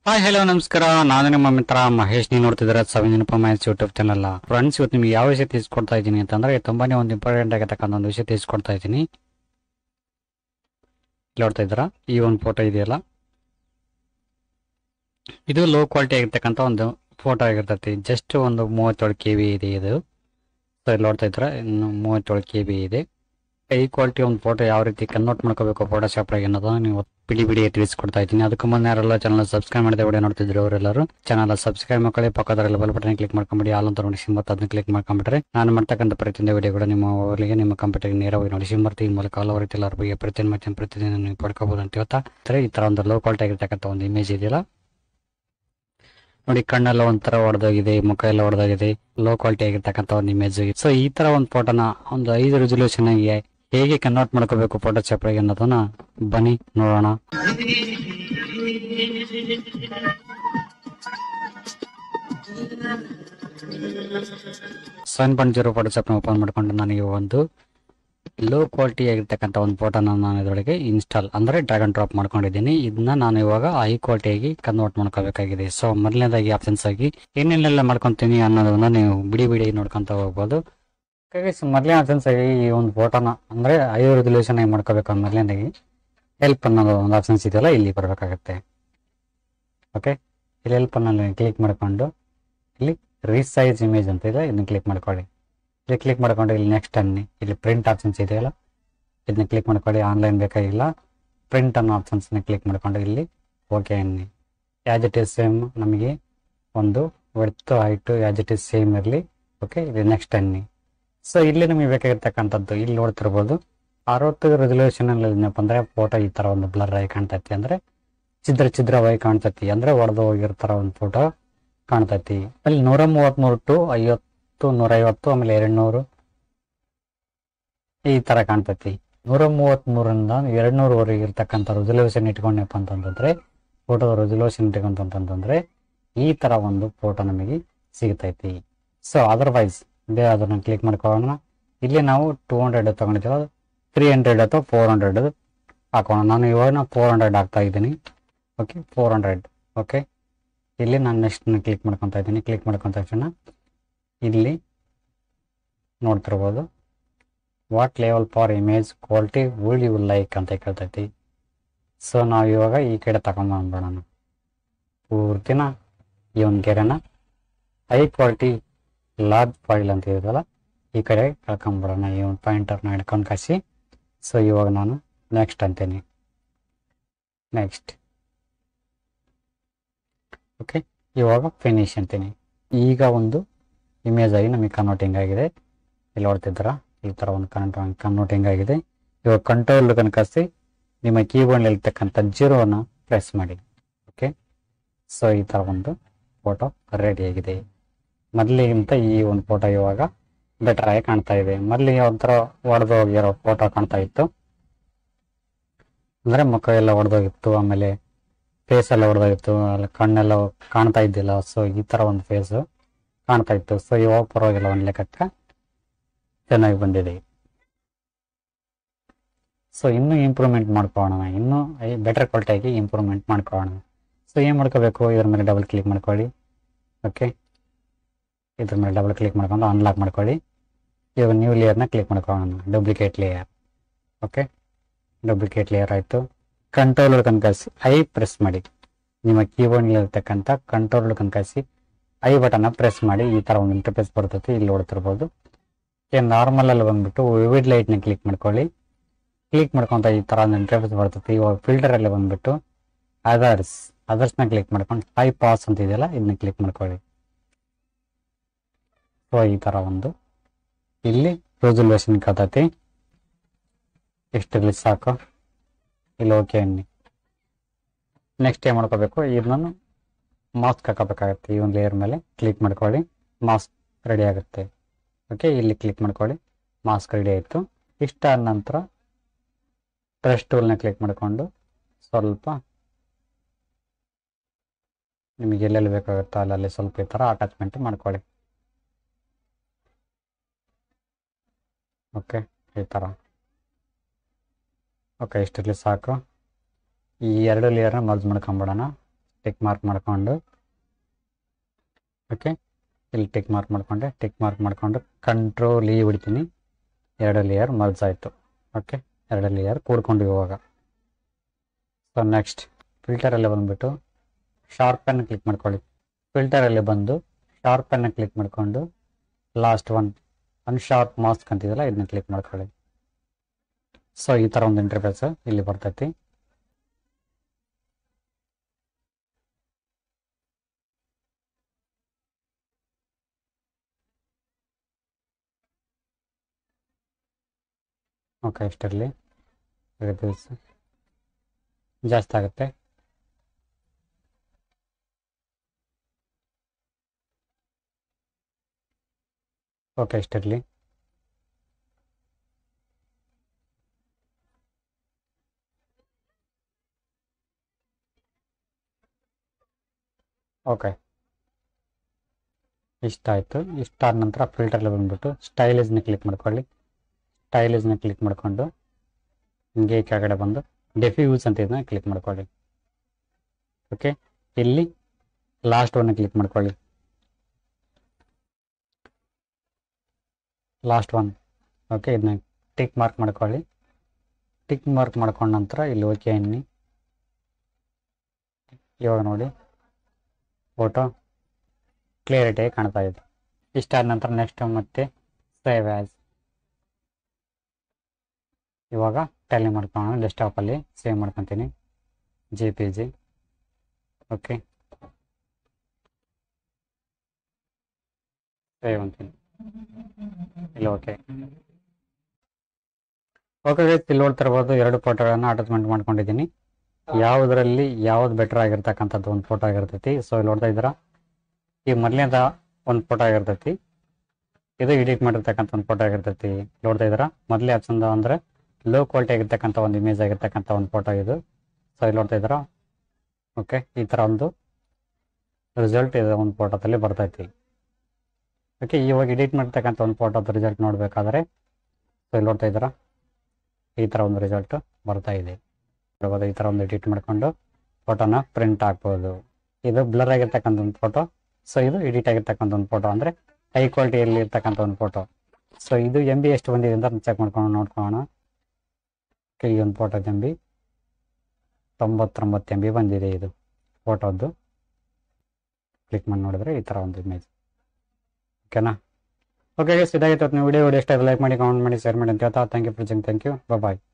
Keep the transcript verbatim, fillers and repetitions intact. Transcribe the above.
Hi hello ನಮಸ್ಕಾರ. ನಾನು ನಿಮ್ಮ ಮಿತ್ರ ಮಹೇಶ್. ನೀವು ನೋಡ್ತಿದ್ರೆ seven match YouTube channel. Friends, ಇವತ್ತು ನಿಮ್ಗೆ ಯಾವ ವಿಷಯ ತಿಳಿಸ್ಕೊಡ್ತಾ ಇದ್ದೀನಿ ಅಂತಂದ್ರೆ ತುಂಬಾನೇ ಒಂದು ಇಂಪಾರ್ಟೆಂಟ್ ಆಗಿರ್ತಕ್ಕಂಥ ಒಂದು ವಿಷಯ ತಿಳಿಸ್ಕೊಡ್ತಾ ಇದ್ದೀನಿ. ನೋಡ್ತಾ ಇದ್ದೀರಾ, ಈ ಒಂದು ಫೋಟೋ ಇದೆಯಲ್ಲ, ಇದು ಲೋ ಕ್ವಾಲಿಟಿ ಆಗಿರ್ತಕ್ಕಂಥ ಒಂದು ಫೋಟೋ ಆಗಿರ್ತೈತಿ. ಜಸ್ಟ್ ಒಂದು ಮೂವತ್ತೇಳು ಕೆ ಬಿ ಇದೆ ಇದು. ಸೊ ಇಲ್ಲಿ ನೋಡ್ತಾ ಇದ್ದೀರಾ, ಇನ್ನು ಮೂವತ್ತೇಳು ಕೆ ಬಿ ಇದೆ. ಈ ಕ್ವಾಲಿಟಿ ಒಂದು ಫೋಟೋ ಯಾವ ರೀತಿ ಕನ್ವರ್ಟ್ ಮಾಡ್ಕೋಬೇಕು ಫೋಟೋಶಾಪ್ ಆಗಿ ಅನ್ನೋದನ್ನ ನೀವು ಬಿಡಿ ಬಿಡಿ ತಿಳಿಸ್ಕೊಡ್ತಾ ಇದ್ದೀನಿ. ಅದಕ್ಕೂ ಮುಂದೆ ಯಾರೆಲ್ಲ ಚಾನಲ್ ಸಬ್ಸ್ಕ್ರೈಬ್ ಮಾಡಿದ ವಿಡಿಯೋ ನೋಡ್ತಿದ್ರು ಅವರೆಲ್ಲರೂ ಚಾನಲ್ ಸಬ್ಸ್ಕ್ರೈಬ್ ಮಾಡ್ಕೊಳ್ಳಿ. ಪಕ್ಕದಲ್ಲಿ ಬೆಲ್ ಬಟನ್ ಕ್ಲಿಕ್ ಮಾಡ್ಕೊಂಬಿಡಿ. ಆಲ್ ಅಂತ ನೋಡಿ ಸಿಂಬತ್ ಅದನ್ನ ಕ್ಲಿಕ್ ಮಾಡ್ಕೊಂಡ್ಬಿಟ್ರೆ ನಾನು ಮಾಡ್ತಕ್ಕಂಥ ಪ್ರತಿಯೊಂದು ವಿಡಿಯೋ ಕೂಡ ನಿಮ್ಮ ಊರಿಗೆ ನಿಮ್ಮ ಕಂಪ್ಯೂಟರ್ಗೆ ನೇರವಾಗಿ ನೋಡಿ ಸಿಂಬರ್ತಿ ಈ ಮೂಲಕ ಹಲವು ರೀತಿ ಎಲ್ಲರ ಬಗ್ಗೆ ಪ್ರತಿಯೊಂದು ಮತ್ತೆ ಪ್ರತಿದಿನ ನೀವು ಪಡ್ಕೋಬಹುದು ಅಂತ ಹೇಳ್ತಾ ಈ ತರ ಒಂದು ಲೋ ಕ್ವಾಲಿಟಿ ಆಗಿರ್ತಕ್ಕಂಥ ಒಂದು ಇಮೇಜ್ ಇದೆಯಲ್ಲ ನೋಡಿ, ಕಣ್ಣೆಲ್ಲ ಒಂಥರ ಹೊಡೆದೋಗಿದೆ, ಮುಖ ಎಲ್ಲ ಹೊಡೆದೋಗಿದೆ, ಲೋ ಕ್ವಾಲಿಟಿ ಆಗಿರ್ತಕ್ಕಂಥ ಒಂದು ಇಮೇಜ್. ಸೊ ಈ ತರ ಒಂದು ಫೋಟೋನ ಒಂದು ಐದು ರೆಸಲ್ಯೂಷನ್ ಆಗಿ ಹೇಗೆ ಕನ್ವರ್ಟ್ ಮಾಡ್ಕೋಬೇಕು ಫೋಟೋಶಾಪ್ ಆಗಿ ಅನ್ನೋದನ್ನ ಬನ್ನಿ ನೋಡೋಣ. ಸೆವೆನ್ ಪಾಯಿಂಟ್ ಜೀರೋ ಫೋಟೋಶಾಪ್ ನ ಓಪನ್ ಮಾಡ್ಕೊಂಡು ನನಗೆ ಒಂದು ಲೋ ಕ್ವಾಲಿಟಿ ಆಗಿರ್ತಕ್ಕಂಥ ಒಂದು ಫೋಟೋನ ನಾನು ಇದರೊಳಗೆ ಇನ್ಸ್ಟಾಲ್ ಅಂದ್ರೆ ಡ್ರ್ಯಾಗ್ ಅಂಡ್ ಡ್ರಾಪ್ ಮಾಡ್ಕೊಂಡಿದ್ದೀನಿ. ಇದನ್ನ ನಾನು ಇವಾಗ ಹೈ ಕ್ವಾಲಿಟಿಯಾಗಿ ಕನ್ವರ್ಟ್ ಮಾಡ್ಕೋಬೇಕಾಗಿದೆ. ಸೊ ಮೊದಲನೇದಾಗಿ ಆಪ್ಷನ್ಸ್ ಆಗಿ ಏನೇನೆಲ್ಲ ಮಾಡ್ಕೊಂತೀನಿ ಅನ್ನೋದನ್ನ ನೀವು ಬಿಡಿ ಬಿಡಿ ನೋಡ್ಕೊಂತ ಹೋಗ್ಬೋದು. ಮೊದಲನೇ ಆಪ್ಷನ್ಸ್ ಆಗಿ ಈ ಒಂದು ಫೋಟೋನ ಅಂದ್ರೆ ಐದು ರೆಸಲ್ಯೂಷನ್ ಆಗಿ ಮಾಡ್ಕೋಬೇಕು. ಮೊದಲನೇದಾಗಿ ಹೆಲ್ಪ್ ಅನ್ನೋದು ಒಂದು ಆಪ್ಷನ್ಸ್ ಇದೆಯಲ್ಲ, ಇಲ್ಲಿ ಬರಬೇಕಾಗತ್ತೆ. ಓಕೆ, ಇಲ್ಲಿ ಹೆಲ್ಪ್ ಅನ್ನೋದು ಕ್ಲಿಕ್ ಮಾಡ್ಕೊಂಡು ಇಲ್ಲಿ ರೀಸೈಜ್ ಇಮೇಜ್ ಅಂತ ಇದೆ, ಇದನ್ನ ಕ್ಲಿಕ್ ಮಾಡ್ಕೊಳ್ಳಿ. ಇಲ್ಲಿ ಕ್ಲಿಕ್ ಮಾಡ್ಕೊಂಡು ಇಲ್ಲಿ ನೆಕ್ಸ್ಟ್ ಅನ್ನಿ, ಇಲ್ಲಿ ಪ್ರಿಂಟ್ ಆಪ್ಷನ್ಸ್ ಇದೆಯಲ್ಲ ಇದನ್ನ ಕ್ಲಿಕ್ ಮಾಡ್ಕೊಳ್ಳಿ. ಆನ್ಲೈನ್ ಬೇಕಾಗಿಲ್ಲ, ಪ್ರಿಂಟ್ ಅನ್ನೋ ಆಪ್ಷನ್ಸ್ನ ಕ್ಲಿಕ್ ಮಾಡ್ಕೊಂಡು ಇಲ್ಲಿ ಓಕೆ ಅನ್ನಿ. ಆ್ಯಸ್ ಇಟ್ ಈಸ್ ಸೇಮ್ ನಮಗೆ ಒಂದು width height as it is same ಇರಲಿ. ಓಕೆ, ಇಲ್ಲಿ ನೆಕ್ಸ್ಟ್ ಅನ್ನಿ. ಸೊ ಇಲ್ಲಿ ನಮಗೆ ಬೇಕಾಗಿರ್ತಕ್ಕಂಥದ್ದು ಇಲ್ಲಿ ನೋಡ್ತಿರ್ಬೋದು ಅರವತ್ತು ರೆಸಲ್ಯೂಷನ್ ಅಲ್ಲಿ ಏನಪ್ಪ ಅಂದ್ರೆ ಫೋಟೋ ಈ ತರ ಒಂದು ಬ್ಲರ್ ಆಗಿ ಕಾಣ್ತೈತಿ, ಅಂದ್ರೆ ಚಿದ್ರ ಚಿದ್ರವಾಗಿ ಕಾಣ್ತೈತಿ, ಅಂದ್ರೆ ಒಡೆದು ಹೋಗಿರ್ತಾರ ಒಂದು ಫೋಟೋ ಕಾಣ್ತೈತಿ. ಅಲ್ಲಿ ನೂರ ಮೂವತ್ತ್ ಮೂರು ಟು ಐವತ್ತು ನೂರ ಐವತ್ತು ಆಮೇಲೆ ಎರಡ್ ನೂರು ಈ ತರ ಕಾಣ್ತೈತಿ. ನೂರ ಮೂವತ್ತ್ ಮೂರರಿಂದ ಎರಡ್ ನೂರವರೆಗೆ ಇರ್ತಕ್ಕಂಥ ರೆಸಲ್ಯೂಷನ್ ಇಟ್ಕೊಂಡಪ್ಪ ಅಂತಂದ್ರೆ ಫೋಟೋದ ರೆಸಲ್ಯೂಷನ್ ಇಟ್ಕೊಂತಂತಂದ್ರೆ ಈ ತರ ಒಂದು ಫೋಟೋ ನಮಗೆ ಸಿಗ್ತೈತಿ. ಸೊ ಅದರ್ವೈಸ್ ಇದೇ ಅದನ್ನ ಕ್ಲಿಕ್ ಮಾಡ್ಕೊಳ್ಳೋಣ. ಇಲ್ಲಿ ನಾವು ಟೂ ಹಂಡ್ರೆಡ್ ತಗೊಂಡಿದ್ದೀವಿ, ತ್ರೀ ಹಂಡ್ರೆಡ್ ಅಥವಾ ಫೋರ್ ಹಂಡ್ರೆಡ್ ಹಾಕೋಣ. ನಾನು ಇವಾಗ ಫೋರ್ ಹಂಡ್ರೆಡ್ ಹಾಕ್ತಾ ಇದ್ದೀನಿ. Okay, four hundred. ಓಕೆ, ಇಲ್ಲಿ ನಾನು ನೆಕ್ಸ್ಟ್ ಕ್ಲಿಕ್ ಮಾಡ್ಕೊತಾ ಇದ್ದೀನಿ. ಕ್ಲಿಕ್ ಮಾಡ್ಕೊಂತ ತಕ್ಷಣ ಇಲ್ಲಿ ನೋಡ್ತಿರ್ಬೋದು what level for image quality would you like ಅಂತ ಕೇಳ್ತೈತಿ. ಸೊ ನಾವು ಇವಾಗ ಈ ಕಡೆ ತಗೊಂಡ್ಬಂದ್ಬಿಡೋಣ. ಪೂರ್ತಿನ ಈ ಒಂದು ಗೆರೆನ ಹೈ ಕ್ವಾಲಿಟಿ ಲಾರ್ಜ್ ಫೈಲ್ ಅಂತ ಇದೆಯಲ್ಲ ಈ ಕಡೆ ಕಳ್ಕೊಂಡ್ಬಿಡೋಣ. ಈ ಒಂದು ಪಾಯಿಂಟರ್ನ ಹಿಡ್ಕೊಂಡು ಕಾಸಿ. ಸೊ ಇವಾಗ ನಾನು ನೆಕ್ಸ್ಟ್ ಅಂತೀನಿ. ನೆಕ್ಸ್ಟ್. ಓಕೆ, ಇವಾಗ ಫಿನಿಶ್ ಅಂತೀನಿ. ಈಗ ಒಂದು ಇಮೇಜ್ ಆಗಿ ನಮಗೆ ಕನ್ವರ್ಟಿಂಗ್ ಆಗಿದೆ. ಇಲ್ಲಿ ನೋಡ್ತಿದ್ದೀರಾ ಈ ಥರ ಒಂದು ಕನ್ ಕನ್ವರ್ಟಿಂಗ್ ಆಗಿದೆ. ಇವಾಗ ಕಂಟ್ರೋಲ್ ಕನ್ಕಾಸಿ ನಿಮ್ಮ ಕೀಬೋರ್ಡ್ ಇರ್ತಕ್ಕಂಥ ಜೀರೋನ ಪ್ರೆಸ್ ಮಾಡಿ. ಓಕೆ, ಸೊ ಈ ಥರ ಒಂದು ಫೋಟೋ ರೆಡಿ ಆಗಿದೆ. ಮೊದಲಿಗಿಂತ ಈ ಒಂದು ಫೋಟೋ ಇವಾಗ ಬೆಟರ್ ಆಗಿ ಕಾಣ್ತಾ ಇದೆ. ಮೊದಲಿಗೆ ಒಂಥರ ಒಡೆದು ಹೋಗಿರೋ ಫೋಟೋ ಕಾಣ್ತಾ ಇತ್ತು, ಅಂದ್ರೆ ಮುಖ ಎಲ್ಲ ಒಡೆದೋಗಿತ್ತು, ಆಮೇಲೆ ಫೇಸ್ ಎಲ್ಲ ಹೊಡೆದೋಗಿತ್ತು, ಅಲ್ಲಿ ಕಣ್ಣೆಲ್ಲ ಕಾಣ್ತಾ ಇದ್ದಿಲ್ಲ. ಸೊ ಈ ತರ ಒಂದು ಫೇಸ್ ಕಾಣ್ತಾ ಇತ್ತು. ಸೊ ಇವಾಗ ಪರವಾಗಿಲ್ಲ, ಒಂದು ಲೆಕ್ಕಕ್ಕೆ ಚೆನ್ನಾಗಿ ಬಂದಿದೆ. ಸೊ ಇನ್ನೂ ಇಂಪ್ರೂವ್ಮೆಂಟ್ ಮಾಡ್ಕೊಳ್ಳೋಣ, ಇನ್ನೂ ಬೆಟರ್ ಕ್ವಾಲಿಟಿಯಾಗಿ ಇಂಪ್ರೂವ್ಮೆಂಟ್ ಮಾಡ್ಕೊಳ್ಳೋಣ. ಸೊ ಏನು ಮಾಡ್ಕೋಬೇಕು, ಇದ್ರ ಮೇಲೆ ಡಬಲ್ ಕ್ಲಿಕ್ ಮಾಡ್ಕೊಳ್ಳಿ. ಓಕೆ, ಇದ್ರ ಮೇಲೆ ಡಬಲ್ ಕ್ಲಿಕ್ ಮಾಡ್ಕೊಂಡು ಅನ್ಲಾಕ್ ಮಾಡ್ಕೊಳ್ಳಿ. ಇವಾಗ ನ್ಯೂ ಲೇಯರ್ನ ಕ್ಲಿಕ್ ಮಾಡ್ಕೊಳ್ಳೋಣ, duplicate layer. Okay, duplicate layer ಆಯಿತು. ಕಂಟ್ರೋಲ್ ಕನ್ಕಾಸಿ ಐ ಪ್ರೆಸ್ ಮಾಡಿ. ನಿಮ್ಮ ಕೀಬೋರ್ಡ್ ಇರ್ತಕ್ಕಂಥ ಕಂಟ್ರೋಲ್ ಕನ್ಕಾಸಿ ಐ ಬಟನ್ನ ಪ್ರೆಸ್ ಮಾಡಿ. ಈ ಥರ ಒಂದು ಇಂಟರ್ಫೇಸ್ ಬರ್ತೈತಿ, ಇಲ್ಲಿ ನೋಡ್ತಿರ್ಬೋದು. ನಾರ್ಮಲ್ ಅಲ್ಲಿ ಬಂದ್ಬಿಟ್ಟು ವಿವಿಡ್ ಲೈಟ್ನ ಕ್ಲಿಕ್ ಮಾಡ್ಕೊಳ್ಳಿ. ಕ್ಲಿಕ್ ಮಾಡ್ಕೊಂತ ಈ ಥರ ಒಂದು ಇಂಟರ್ಫೇಸ್ ಬರ್ತೈತಿ. ಇವಾಗ ಫಿಲ್ಟರ್ ಅಲ್ಲಿ ಬಂದ್ಬಿಟ್ಟು ಅದರ್ಸ್ ಅದರ್ಸ್ನ ಕ್ಲಿಕ್ ಮಾಡ್ಕೊಂಡು ಹೈ ಪಾಸ್ ಅಂತ ಇದೆಯಲ್ಲ ಇದನ್ನ ಕ್ಲಿಕ್ ಮಾಡ್ಕೊಳ್ಳಿ. ಸೊ ಈ ತರ ಒಂದು ಇಲ್ಲಿ ರೆಸಲ್ಯೂಷನ್ ಕತೈತಿ, ಇಷ್ಟಿರ್ಲಿ ಸಾಕು. ಇಲ್ಲಿ ಓಕೆ ಅನ್ನಿ. ನೆಕ್ಸ್ಟ್ ಏನ್ ಮಾಡ್ಕೋಬೇಕು, ಇದನ್ನು ಮಾಸ್ಕ್ ಹಾಕೋಬೇಕಾಗತ್ತೆ. ಈ ಒಂದು ಲೇಯರ್ ಮೇಲೆ ಕ್ಲಿಕ್ ಮಾಡ್ಕೊಳ್ಳಿ, ಮಾಸ್ಕ್ ರೆಡಿ ಆಗುತ್ತೆ. ಓಕೆ, ಇಲ್ಲಿ ಕ್ಲಿಕ್ ಮಾಡ್ಕೊಳ್ಳಿ, ಮಾಸ್ಕ್ ರೆಡಿ ಆಯಿತು. ಇಷ್ಟ ಆದ ನಂತರ ಬ್ರಷ್ ಟೂಲ್ನ ಕ್ಲಿಕ್ ಮಾಡಿಕೊಂಡು ಸ್ವಲ್ಪ ನಿಮಗೆ ಎಲ್ಲೆಲ್ಲಿ ಬೇಕಾಗುತ್ತೋ ಅಲ್ಲಲ್ಲಿ ಸ್ವಲ್ಪ ಈ ಥರ ಅಟ್ಯಾಚ್ಮೆಂಟ್ ಮಾಡ್ಕೊಳ್ಳಿ. ಓಕೆ, ಈ ಥರ. ಓಕೆ, ಇಷ್ಟಿರಲಿ ಸಾಕು. ಈ ಎರಡು ಲೇಯರ್ನ ಮರ್ಜ್ ಮಾಡ್ಕೊಂಬಿಡೋಣ. ಟಿಕ್ ಮಾರ್ಕ್ ಮಾಡಿಕೊಂಡು ಓಕೆ ಇಲ್ಲಿ ಟಿಕ್ ಮಾರ್ಕ್ ಮಾಡಿಕೊಂಡೆ ಟಿಕ್ ಮಾರ್ಕ್ ಮಾಡಿಕೊಂಡು ಕಂಟ್ರೋಲ್ ಇ ಬಿಡ್ತೀನಿ. ಎರಡು ಲೇಯರ್ ಮರ್ಜ್ ಆಯಿತು. ಓಕೆ ಎರಡು ಲೇಯರ್ ಕೂಡ್ಕೊಂಡು ಇವಾಗ ಸೊ ನೆಕ್ಸ್ಟ್ ಫಿಲ್ಟರಲ್ಲಿ ಬಂದುಬಿಟ್ಟು ಶಾರ್ಪನ್ನು ಕ್ಲಿಕ್ ಮಾಡ್ಕೊಳ್ಳಿ. ಫಿಲ್ಟರಲ್ಲಿ ಬಂದು ಶಾರ್ಪನ್ನು ಕ್ಲಿಕ್ ಮಾಡಿಕೊಂಡು ಲಾಸ್ಟ್ ಒನ್ ಅನ್ಶಾರ್ಪ್ ಮಾಸ್ಕ್ ಅಂತಿದೆಯಲ್ಲ ಇದನ್ನ ಕ್ಲಿಕ್ ಮಾಡ್ಕೊಳ್ಳಿ. ಸೊ ಈ ಥರ ಒಂದು ಇಂಟರ್ಫೇಸ್ ಇಲ್ಲಿ ಬರ್ತೈತಿ. ಓಕೆ ಇಷ್ಟರಲ್ಲಿ ರಿವ್ಯೂಸ್ ಜಾಸ್ತಿ ಆಗುತ್ತೆ. ಓಕೆ ಇಷ್ಟರಲ್ಲಿ ಓಕೆ ಇಷ್ಟ ಆಯಿತು. ಇಷ್ಟ ಆದ ನಂತರ ಫಿಲ್ಟರ್ಲಿ ಬಂದುಬಿಟ್ಟು ಸ್ಟೈಲೇಜ್ನ ಕ್ಲಿಕ್ ಮಾಡ್ಕೊಳ್ಳಿ. ಸ್ಟೈಲೇಜ್ನ ಕ್ಲಿಕ್ ಮಾಡಿಕೊಂಡು ಹಿಂಗೆ ಕೆಳಗಡೆ ಬಂದು ಡೆಫ್ಯೂಸ್ ಅಂತ ಇದನ್ನ ಕ್ಲಿಕ್ ಮಾಡ್ಕೊಳ್ಳಿ. ಓಕೆ ಇಲ್ಲಿ ಲಾಸ್ಟ್ ಒನ್ನ ಕ್ಲಿಕ್ ಮಾಡ್ಕೊಳ್ಳಿ. ಲಾಸ್ಟ್ ಒನ್ ಓಕೆ ಇದನ್ನ ಟಿಕ್ ಮಾರ್ಕ್ ಮಾಡ್ಕೊಳ್ಳಿ. ಟಿಕ್ ಮಾರ್ಕ್ ಮಾಡ್ಕೊಂಡ ನಂತರ ಇಲ್ಲಿ ಓಕೆ ಅನ್ನಿ. ಇವಾಗ ನೋಡಿ ಫೋಟೋ ಕ್ಲಿಯರಿಟಿಯಾಗಿ ಕಾಣ್ತಾ ಇದೆ. ಇಷ್ಟ ಆದ ನಂತರ ನೆಕ್ಸ್ಟ್ ಮತ್ತೆ ಸೇವ್ ಆ್ಯಸ್. ಇವಾಗ ಟ್ಯಾಲಿ ಮಾಡ್ಕೊಳ್ಳೋಣ. ಡೆಸ್ಕ್ಟಾಪಲ್ಲಿ ಸೇವ್ ಮಾಡ್ಕೊತೀನಿ J P G. Okay save ಅಂತೀನಿ ಇಲ್ಲಿ. ಓಕೆ ಓಕೆ ಇಲ್ಲಿ ನೋಡ್ತಿರ್ಬೋದು ಎರಡು ಫೋಟೋಗಳನ್ನು ಅಟ್ಯಾಚ್ಮೆಂಟ್ ಮಾಡ್ಕೊಂಡಿದ್ದೀನಿ. ಯಾವುದರಲ್ಲಿ ಯಾವ್ದು ಬೆಟರ್ ಆಗಿರ್ತಕ್ಕಂಥದ್ದು ಒಂದು ಫೋಟೋ ಆಗಿರ್ತೈತಿ. ಸೊ ಇಲ್ಲಿ ನೋಡ್ತಾ ಇದ್ದೀರಾ ಈ ಮೊದಲನೇದ ಒಂದು ಫೋಟೋ ಆಗಿರ್ತೈತಿ. ಇದು ಎಡಿಟ್ ಮಾಡಿರ್ತಕ್ಕಂಥ ಒಂದು ಫೋಟೋ ಆಗಿರ್ತೈತಿ. ನೋಡ್ತಾ ಇದ್ದೀರಾ ಮೊದಲೇ ಆಪ್ಷನ್ ಅಂದರೆ ಲೋ ಕ್ವಾಲಿಟಿ ಆಗಿರ್ತಕ್ಕಂಥ ಒಂದು ಇಮೇಜ್ ಆಗಿರ್ತಕ್ಕಂಥ ಒಂದು ಫೋಟೋ ಇದು. ಸೊ ಇಲ್ಲಿ ನೋಡ್ತಾ ಇದ್ದೀರಾ ಓಕೆ ಈ ಥರ ಒಂದು ರಿಸಲ್ಟ್ ಇದು ಒಂದು ಫೋಟೋದಲ್ಲಿ ಬರ್ತೈತಿ. ಓಕೆ ಇವಾಗ ಎಡಿಟ್ ಮಾಡಿರ್ತಕ್ಕಂಥ ಒಂದು ಫೋಟೋದ ರಿಸಲ್ಟ್ ನೋಡಬೇಕಾದ್ರೆ ಸೊ ಇಲ್ಲಿ ನೋಡ್ತಾ ಇದ್ದೀರಾ ಈ ಥರ ಒಂದು ರಿಸಲ್ಟ್ ಬರ್ತಾ ಇದೆ. ನೋಡ್ಬೋದು ಈ ಥರ ಒಂದು ಎಡಿಟ್ ಮಾಡಿಕೊಂಡು ಫೋಟೋನ ಪ್ರಿಂಟ್ ಹಾಕ್ಬೋದು. ಇದು ಬ್ಲರ್ ಆಗಿರ್ತಕ್ಕಂಥ ಒಂದು ಫೋಟೋ. ಸೊ ಇದು ಎಡಿಟ್ ಆಗಿರ್ತಕ್ಕಂಥ ಒಂದು ಫೋಟೋ ಅಂದರೆ ಹೈ ಕ್ವಾಲಿಟಿಯಲ್ಲಿ ಇರ್ತಕ್ಕಂಥ ಒಂದು ಫೋಟೋ. ಸೊ ಇದು ಎಮ್ ಬಿ ಎಷ್ಟು ಬಂದಿದೆ ಅಂತ ಚೆಕ್ ಮಾಡ್ಕೊಂಡು ನೋಡ್ಕೊಳ್ಳೋಣ. ಈ ಒಂದು ಫೋಟೋ ಎಮ್ ಬಿ ತೊಂಬತ್ತೊಂಬತ್ತು ಎಮ್ ಬಿ ಬಂದಿದೆ ಇದು ಫೋಟೋದ್ದು. ಕ್ಲಿಕ್ ಮಾಡಿ ನೋಡಿದ್ರೆ ಈ ಥರ ಒಂದು ಇಮೇಜ್. ಓಕೆನಾ? ಓಕೆ ಗೈಸ್, ಇದಾಗಿತ್ತು ನೀವು ವಿಡಿಯೋ ವಿಡಿಯೋ ಇಷ್ಟ ಲೈಕ್ ಮಾಡಿ, ಕಾಮೆಂಟ್ ಮಾಡಿ, ಶೇರ್ ಮಾಡಿ ಅಂತ ಹೇಳ್ತಾ thank you for watching. Thank you, bye.